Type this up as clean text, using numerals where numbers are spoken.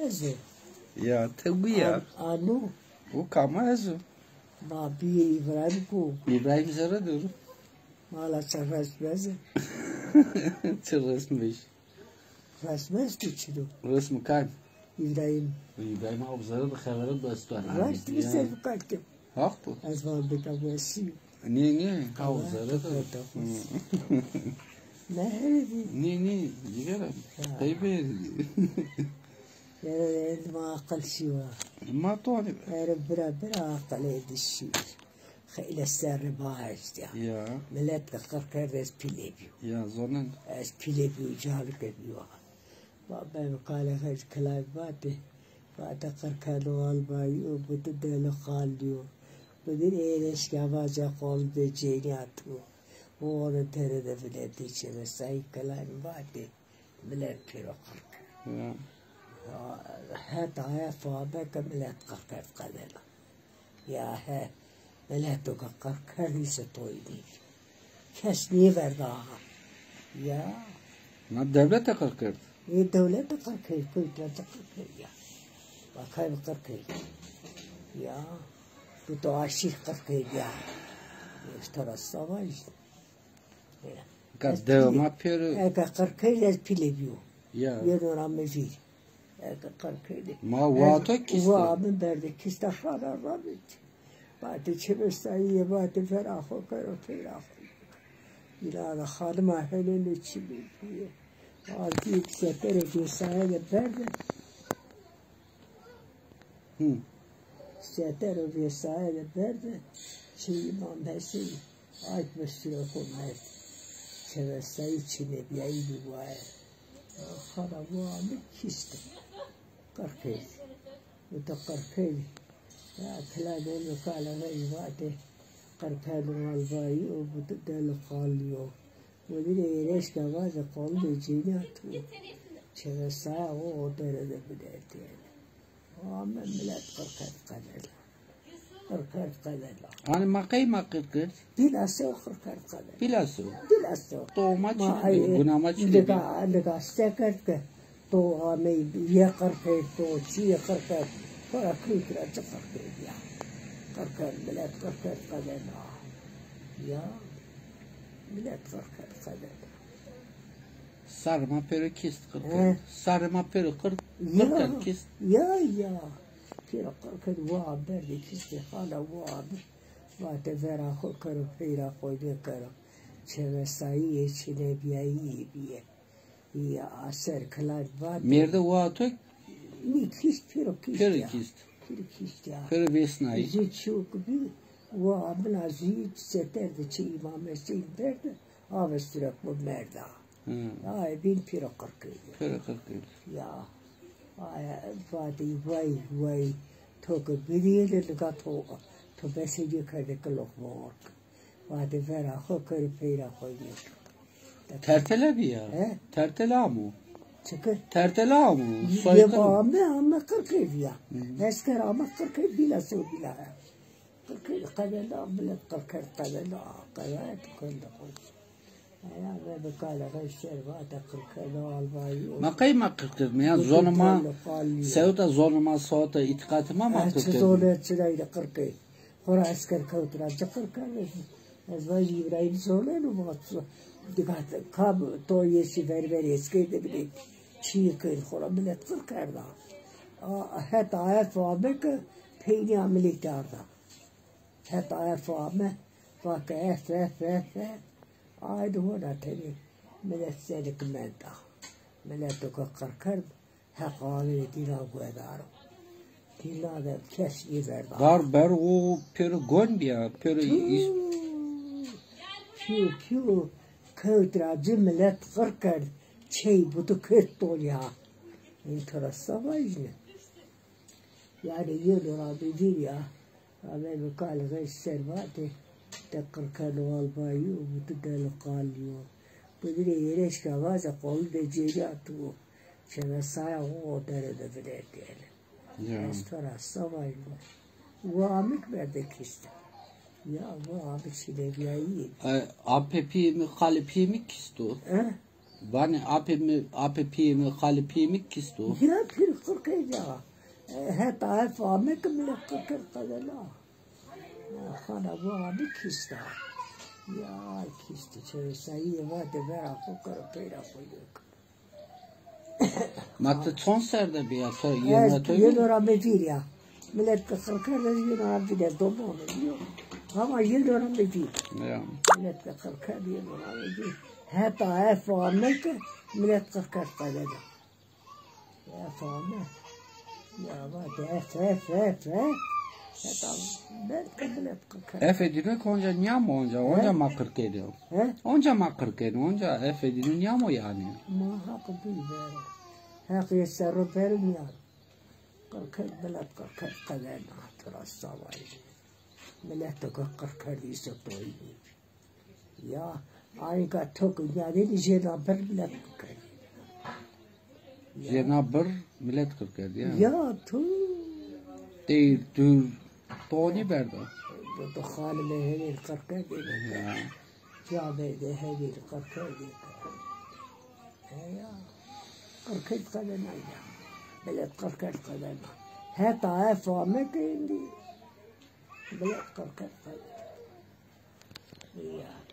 Ezo. Ya tabu ya. Anu. O kama ezo. Ma bir İbrahim ku. İbrahim Zara diyor. Mala çarpmaz. Çırısmış. Rasmaz geçiyor. Resmi kan. İbrahim. İbrahim abi Zara da haberi dostlar. Vaxt bir sefer kalktım. Haklı. Az var bir tavsiye. Ne? Abi Zara da. Ne? Yiyelim. Tabii. يعني ما أقل شيء ما طالب برا أقل هذا الشيء خيل السر باعش يا ملات قرقر رز بيليبيو يا ظنن از بيليبيو جالك بيوا بابا قال هاي كلام بعد قرقر والبايو بتدل خاليو بدين إيش كواجا قال بجيناتو وأنا ترى ده بلادي شيء بس هاي كلام بعد ملات بيرو قرقر يا هات عافا بك ملات قرقر قلنا يا ها ملات قرقر ليس طويلين كشني برداها يا ما الدولة تقرقر الدولة قرقر كنت لا تقرقر يا وكيف قرقر يا بتعشي قرقر يا اشترى الصواج قد ما بيرو قرقر يا بيليبيو يا يدور عم يجي ما واتك وامن برد كيست خاله رابط بعد چبستایی بعد فراخو کرو فراخو اینا خانم هلن چی میگه آدی سپر دیسای برد سپر دیسای برد چی من بسی آیت مشترک کنید چبستایی چی میگه بیوای خانم وامن کیست قرقيل وتقرقيل كلام إنه قال غير وقته قرقيل والباي وبتدل قاليو ودري ليش كواز قال بجيناتو شذا ساعة ودرد بدأتي وعمل ملات قرقيل قليل قرقيل قليل أنا ما قيمة قرقر بلا سو قرقيل قليل بلا سو طوما قنا ما لقى استكرت تو آمی یه قرقه تو چی قرقه فرا کلیک را چه قرقه یا قرقه ملت قرقه قدنا یا ملت قرقه قدنا sarma peri kist qirqir sarma peri qirqir kist ya peri qirqir waa berdi kisti hala waa وقت فرا خو کرو پیرا خود کرو چه وسایی چه بیایی بیه یا اثر کلاد بعد مرد واتو می کیست پیرو کیست یا پیرو بیسنایی زید شوک بی و ابنا زید سترد چه امام سید برد آوسترک bu merda ay bin پیرو قرقی یا ay vadi vay تو که بیل لگا تو بسیدی کرده کلوخ مارک vadi vera خو کر پیرا خودی tertele bir ya. Tertele mu? Çıkır. Tertele mu? Soykırım. Ama 40 ya. Esker ama 40 bila su bila. 40 kadela bila 40 kadela. Kayat kanda koy. Ya ve bekala gaşer vada 40 da albayı. Ma kayma 40 mı ya? Zonuma Sevda zonuma soğuta itikatıma mı 40? Zonet çırayla 40. Hora esker kautra 40 kalır. Ezvacı İbrahim zorlar mı bu? Dikkat kab to yesi ver eski de bile çiğ kır khora millet kır karda hat ayet fabek peyni amelik darda hat ayet fabe vaka f ayet hoda teni millet sedik menta millet ko kar ha qali dina guedaro dina da keşi verda dar ber o per gondia per piu Kıvdıra cümlet kırkır şey budu kırt dol ya. İnteresa var yine. Yani yıldır abi değil ya. Abi bu kalga servate de kırkır valbayı budu del kalıyor. Bu dire yereş kavaza kol de ceyatu. Şöyle saya o derede bile değil. İnteresa var yine. Bu amik verdik işte. Ya bu abi çile bir iyi. APP mi kalipi mi kisto? Vani apipimi kalipimi kisto. Ya pir kırkı ya. Hatta famek bile kırkı kadar. Khana bu abi kista. Ya kista şey sayı var de vera kukar pera koyuyor. Matte konserde bir ya sonra Evet, yıllara medir ya. Millet kırkı da yıllara bir de domu diyor. Ama yıllara medir. Ya. Millet kırkı yıllara medir. Hatta famek millet kırkı kadar. Ya famek. Ya var de Hatta ben millet kırkı. Efedini konca nyamo onca makır kediyor. He? Onca makır kediyor. Onca efedini nyamo yani. Ma hakkı bir ver. Hakkı yeseru vermiyor. Kırkı millet kırkı kadar natıra savayı. Millet kırkı lise toyu. Ya ayga tok yani Cenab-ı millet kırkı. Cenab-ı millet kırk ediyor. Ya tu. Değil dur. Toni berdo. Bu halime henir kırkı değil. Ya. Cavide henir kırkı değil. Ya. Kırkı kadar ya. Millet kırkı kadar. Hatta famek indi. Millet kırkı kadar. Ya.